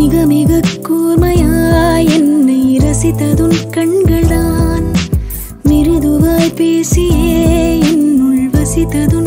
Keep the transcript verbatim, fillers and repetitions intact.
மிக மிக கூர்மையாய் என்னை ரசித்ததுன் கண்கள்தான் மிருதுவாய் பேசியே என்னுள் வசித்தது